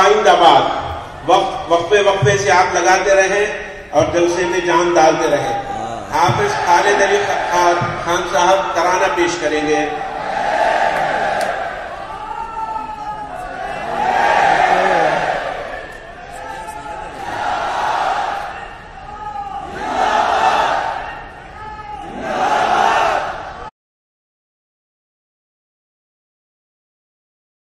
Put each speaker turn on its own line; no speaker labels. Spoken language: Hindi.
जिंदाबाद। वक्फे वक्फे से आप लगाते रहें और जलसे में जान डालते रहें। हाफिज खालिद अली खान साहब तराना पेश करेंगे।